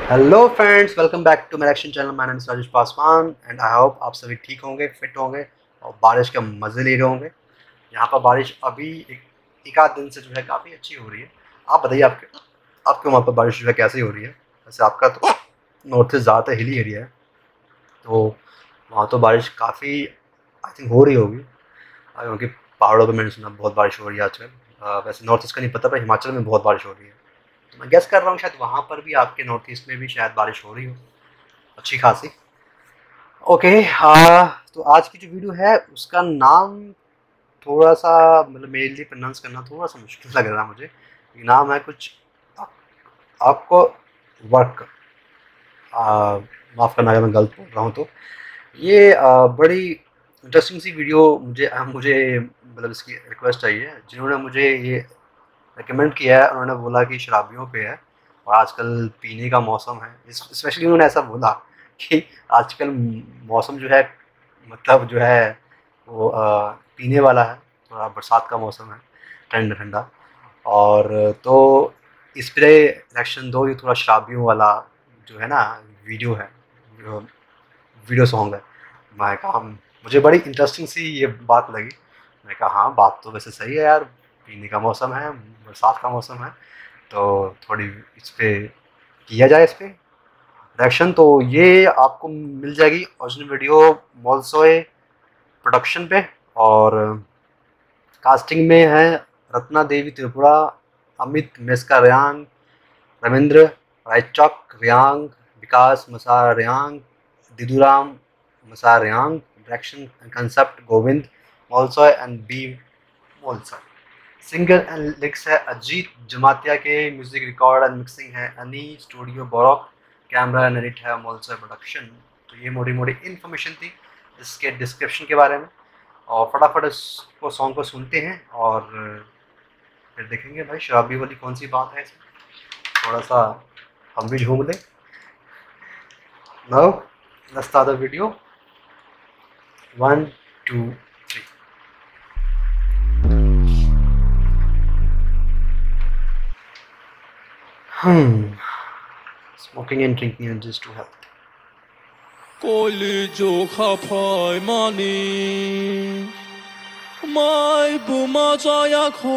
Hello friends, welcome back to मेरा action channel. My name is Rajesh Paswan and I hope आप सभी ठीक होंगे, फिट होंगे और बारिश के मज़े ले रहे होंगे। यहाँ पर बारिश अभी एक आध दिन से जो है काफ़ी अच्छी हो रही है। आप बताइए आपके वहाँ पर बारिश जो है कैसी हो रही है। वैसे आपका तो नॉर्थ ईस्ट ज़्यादातर हिली एरिया है, तो वहाँ तो बारिश काफ़ी आई थिंक हो रही होगी, क्योंकि पहाड़ों पर मैंने सुना बहुत बारिश हो रही है आजकल। वैसे नॉर्थ ईस्ट का नहीं पता, पर हिमाचल में बहुत बारिश हो रही है। तो मैं गेस कर रहा हूँ शायद वहाँ पर भी, आपके नॉर्थ ईस्ट में भी शायद बारिश हो रही हो अच्छी खासी। ओके, तो आज की जो वीडियो है उसका नाम थोड़ा सा मतलब मेरे लिए प्रोनाउंस करना थोड़ा सा मुश्किल लग रहा है मुझे। ये नाम है कुछ आपको वर्क, माफ़ करना अगर मैं गलत बोल रहा हूँ। तो ये बड़ी इंटरेस्टिंग सी वीडियो मुझे मतलब इसकी रिक्वेस्ट आई है। जिन्होंने मुझे ये रिकमेंड किया है, उन्होंने बोला कि शराबियों पे है और आजकल पीने का मौसम है। स्पेशली उन्होंने ऐसा बोला कि आजकल मौसम जो है मतलब जो है वो पीने वाला है, थोड़ा बरसात का मौसम है, ठंडा ठंडा। और तो इस पर रिएक्शन दो, ये थोड़ा शराबियों वाला जो है ना वीडियो है, वीडियो सॉन्ग है। मैं कहा मुझे बड़ी इंटरेस्टिंग सी ये बात लगी। मैं कहा हाँ, बात तो वैसे सही है यार, पीने का मौसम है, बरसात का मौसम है, तो थोड़ी इस पर किया जाए, इस पर रिएक्शन। तो ये आपको मिल जाएगी ओरिजिनल वीडियो मोलसोए प्रोडक्शन पे, और कास्टिंग में है Ratna Devi Tripura, Amit Meska Riang, Ravindra Raichouk Riang, Vikas Masar Riang, Diduram Masar Riang, direction and concept Govind Molsoe and B Molsoe. Singer and lyrics है अजीत जमातिया के, म्यूजिक रिकॉर्ड एंड मिक्सिंग है Ani studio Borok, camera and edit है मोलसोए प्रोडक्शन। तो ये मोटी मोटी इन्फॉर्मेशन थी इसके डिस्क्रिप्शन के बारे में, और फटाफट इसको सॉन्ग को सुनते हैं और फिर देखेंगे भाई शराबी वाली कौन सी बात है इसमें, थोड़ा सा हम भी झूम लें। Now let's start the video. 1 2 3। Smoking and drinking are just to help. Koli jo khapai mani mai buma jaya kho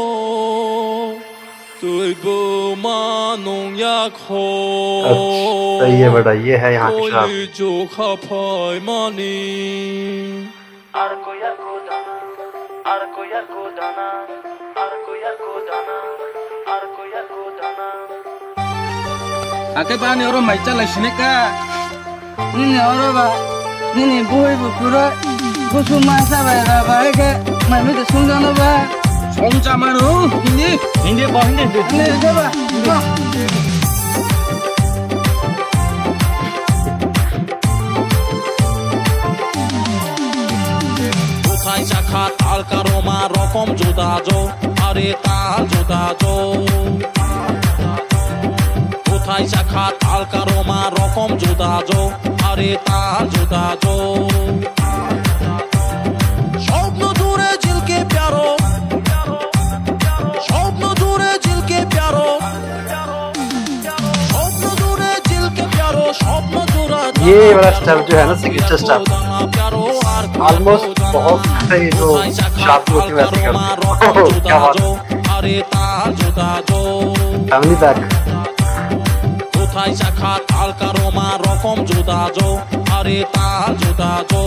tui buma nong ya kho। सही है बेटा, ये है यहाँ की शराब। Koli jo khapai mani arko yarko dana arko yarko dana arko yarko dana arko yarko dana Ake bani oro mai chala shineka nini oro ba nini boy bu pura busu masa ba ra ba ke mai mi de sungjano ba songja manu hindi ba hindi ne de ba কোথায় শাখা তাল কারোমা রকম জোদা জো আরে তাল জোদা জো কোথায় শাখা তাল কারোমা রকম জোদা জো আরে তাল জোদা জো স্বপ্ন জুড়ে ঝিলকে প্যারো স্বপ্ন জুড়ে ঝিলকে প্যারো স্বপ্ন জুড়ে ঝিলকে প্যারো স্বপ্ন জুড়ে ये वाला स्टेप जो है ना, सिग्नेचर स्टेप, ऑलमोस्ट बहुत सारे जो शराबी होते हैं वैसे करते हैं। क्या बात है, फैमिली पैक। কোথায় শাখা তাল কারোমা রকম জোদা জো আরে তাল জোদা জো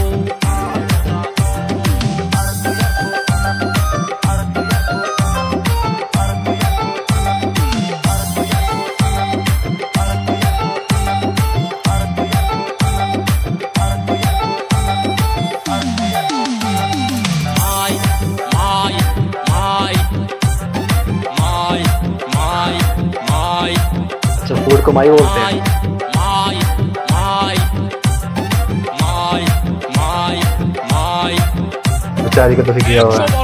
अच्छा, फूड को माई बोलते हैं। बेचारी का तो किया हुआ है।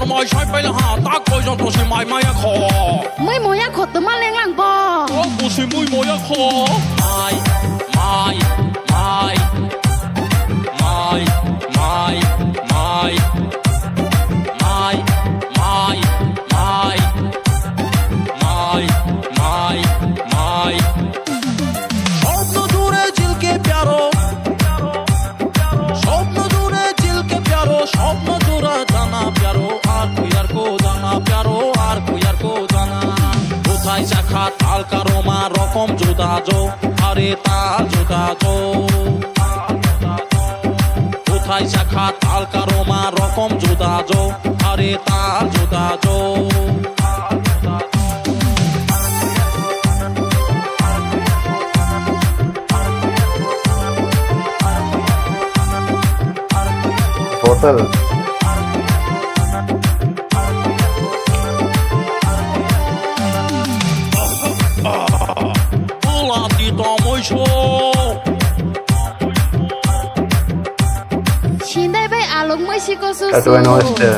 ไม่หมอยากขดตัวมาแรงหลังบอ不是妹妹一個，買買買買買買買買買買買 তাল কারো মা রকম জুদা জো আরে তাল জুদা জো কোথায় শাখা তাল কারো মা রকম জুদা জো আরে তাল জুদা জো बोतल Shinday bay along mo si ko susu. Tatuan oyster.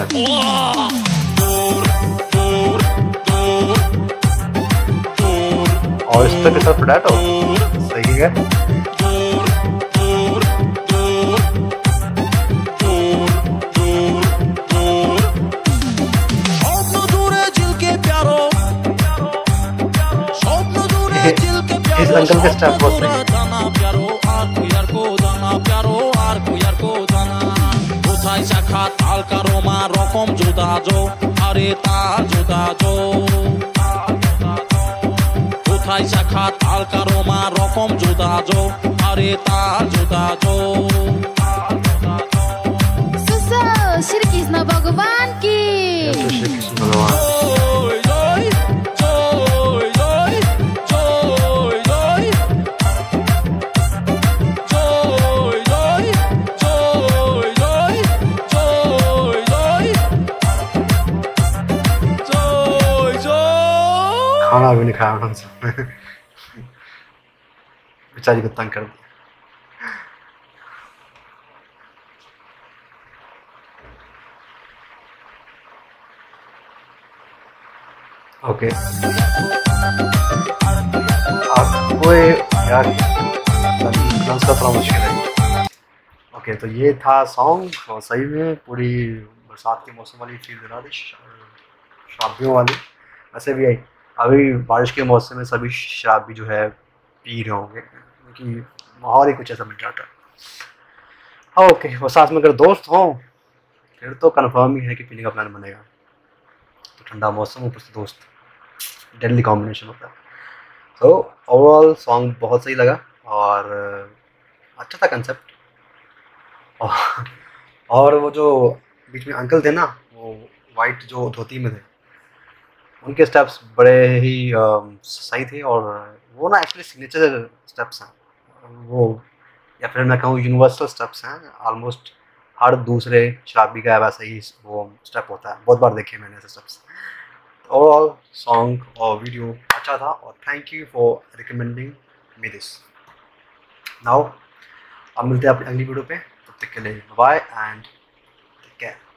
Oyster के साथ पोटैटो सही है इस अंकल के स्टेप बहुत सही है কোথায় শাখা তাল কারো মা রকম জুদা জো আরে তাল জুদা জো কোথায় শাখা তাল কারো মা রকম জুদা জো আরে তাল জুদা জো Susu, Shri Krishna Bhagavan ki. Shri Krishna भगवान खाना भी नहीं खाया उन्होंने बेचारी को तंग कर दिया ओके आपको यार डांस का थोड़ा मुश्किल है ओके तो ये था सॉन्ग और सही में पूरी बरसात के मौसम वाली फील दिला दी शराबियों वाली वैसे भी आई अभी बारिश के मौसम में सभी शराबी जो है पी रहे होंगे क्योंकि माहौल ही कुछ ऐसा मिल जाता है ओके और साथ में अगर दोस्त हों फिर तो कंफर्म ही है कि पीने का प्लान बनेगा तो ठंडा मौसम ऊपर से दोस्त डेडली कॉम्बिनेशन होता है तो ओवरऑल सॉन्ग बहुत सही लगा और अच्छा था कंसेप्ट और वो जो बीच में अंकल थे ना वो वाइट जो धोती में थे उनके स्टेप्स बड़े ही सही थे और वो ना एक्चुअली सिग्नेचर स्टेप्स हैं वो या फिर मैं कहूँ यूनिवर्सल स्टेप्स हैं ऑलमोस्ट हर दूसरे शराबी का वैसा ही वो स्टेप होता है बहुत बार देखे मैंने ऐसे स्टेप्स ओवरऑल सॉन्ग और वीडियो अच्छा था और thank you for recommending me this now अब मिलते हैं अपनी अगली वीडियो पे तब तक के लिए बाय एंड टेक केयर